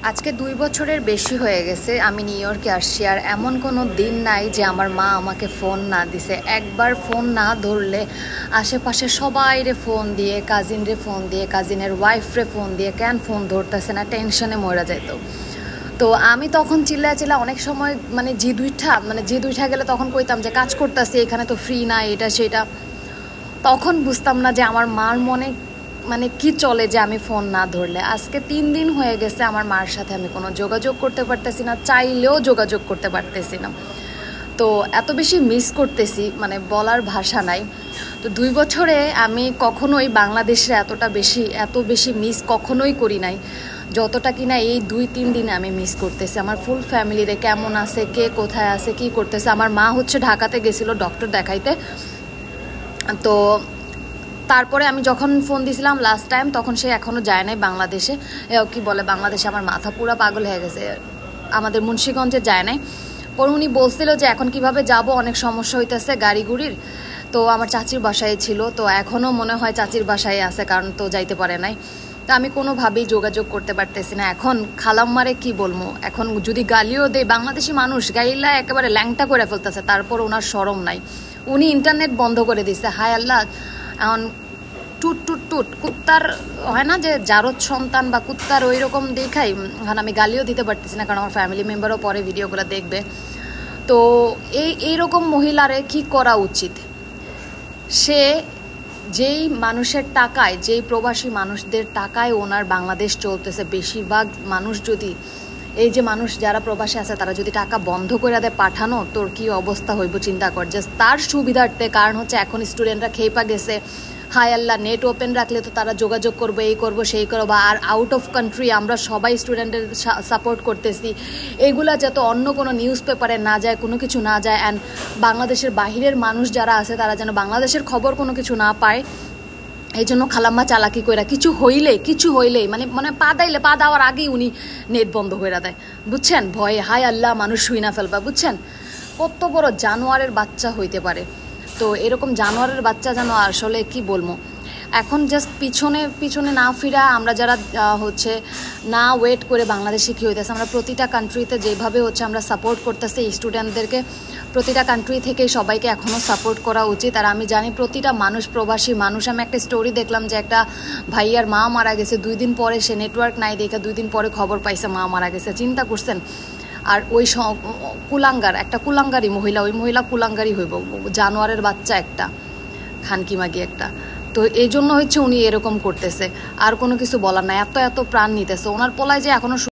আজকে ২ বছরের বেশি হয়ে গেছে আমি নিউ ইয়র্কে আসছি, আর এমন কোনো দিন নাই যে আমার মা আমাকে ফোন না দিছে। একবার ফোন না ধরলে আশেপাশে সবাইরে ফোন দিয়ে, কাজিনরে ফোন দিয়ে, কাজিনের ওয়াইফরে ফোন দিয়ে, কেন ফোন ধরতেছে না, টেনশনে মরে যেত। তো আমি তখন চিল্লা অনেক সময় জিদ উঠা গেলে তখন কইতাম যে কাজ করতেছি, এখানে তো ফ্রি না, এটা সেটা। তখন বুঝতাম না যে আমার মার মনে কি চলে যে আমি ফোন না ধরলে। আজকে ৩ দিন হয়ে গেছে আমার মার সাথে আমি কোনো যোগাযোগ করতে পারতেছি না, চাইলেও যোগাযোগ করতে পারতেছি না। তো এত বেশি মিস করতেছি, বলার ভাষা নাই। তো ২ বছরে আমি কখনোই বাংলাদেশে এত বেশি মিস কখনোই করি নাই যতটা কিনা এই ২-৩ দিনে আমি মিস করতেছি। আমার ফুল ফ্যামিলিরে কেমন আছে, কে কোথায় আছে, কি করতেছে। আমার মা হচ্ছে ঢাকাতে গেছিলো ডক্টর দেখাইতে। তো তারপরে আমি যখন ফোন দিয়েছিলাম লাস্ট টাইম, তখন সে এখনও যায় নাই বাংলাদেশে। কি বলে, বাংলাদেশে আমার মাথা পুরো পাগল হয়ে গেছে, আমাদের মুন্সিগঞ্জে যায় নাই। পরে উনি বলছিল যে এখন কিভাবে যাব, অনেক সমস্যা হইতেছে গাড়ি গুড়ির। তো আমার চাচির বাসায় ছিল, তো এখনও মনে হয় চাচির বাসায় আছে, কারণ তো যাইতে পারে নাই। তো আমি কোনোভাবেই যোগাযোগ করতে পারতেছি না। এখন খালাম্মারে কি বলবো, এখন যদি গালিও দেয়, বাংলাদেশি মানুষ গাইলা একেবারে ল্যাংটা করে ফেলতেছে, তারপর ওনার শরম নাই। উনি ইন্টারনেট বন্ধ করে দিছে। হায় আল্লাহ, এখন টুট টুট টুট কুত্তার হয় না যে জারদ সন্তান বা কুত্তার ওই রকম দেখাই। এখন আমি গালিও দিতে পারতেছি না, কারণ আমার ফ্যামিলি মেম্বারও পরে ভিডিওগুলো দেখবে। তো এইরকম মহিলারে কি করা উচিত? সে যেই মানুষের টাকায়, যেই প্রবাসী মানুষদের টাকায় ওনার বাংলাদেশ চলতেছে, বেশিরভাগ মানুষ যদি, এই যে মানুষ যারা প্রবাসে আছে তারা যদি টাকা বন্ধ করে দেয় পাঠানো, তোর কি অবস্থা হইব চিন্তা কর। জাস্ট তার সুবিধার্থে, কারণ হচ্ছে এখন স্টুডেন্টরা খেপা গেছে। হায় আল্লাহ, নেট ওপেন রাখলে তো তারা যোগাযোগ করবো, এই করবো সেই করবো। আর আউট অফ কান্ট্রি আমরা সবাই স্টুডেন্টের সাপোর্ট করতেছি, এগুলা যাতে অন্য কোনো নিউজ পেপারে না যায়, কোনো কিছু না যায়। অ্যান্ড বাংলাদেশের বাহিরের মানুষ যারা আছে তারা যেন বাংলাদেশের খবর কোনো কিছু না পায়। এই জন্য খালাম্মা চালাকি কইরা কিছু হইলেই পা দেওয়ার আগেই উনি নেট বন্ধ করে দেয়, বুঝছেন? ভয়ে, হায় আল্লাহ, মানুষ শুই না ফেলবা, বুঝছেন? কত বড় জানোয়ারের বাচ্চা হইতে পারে। তো এরকম জানোয়ারের বাচ্চা যেন আসলে কি বলবো, এখন জাস্ট পিছনে না ফিরা, আমরা যারা না ওয়েট করে বাংলাদেশে কী হইতেছে, আমরা প্রতিটা কান্ট্রিতে যেভাবে আমরা সাপোর্ট করতেছি স্টুডেন্টদেরকে, প্রতিটা কান্ট্রি থেকে সবাইকে এখনও সাপোর্ট করা উচিত। আর আমি জানি প্রতিটা মানুষ, প্রবাসী মানুষ, আমি একটা স্টোরি দেখলাম যে একটা ভাইয়ার মা মারা গেছে, 2 দিন পরে সে নেটওয়ার্ক নাই দেখে 2 দিন পরে খবর পাইছে মা মারা গেছে। চিন্তা করছেন? আর ওই একটা কুলাঙ্গারি মহিলা, ওই মহিলা কুলাঙ্গারি হইব, জানোয়ারের বাচ্চা একটা, খানকিমাগি একটা। তো এই জন্য উনি এরকম করতেছে, আর কোনো কিছু বলার নাই। এত প্রাণ নিতেছে ওনার পোলায় যে এখনো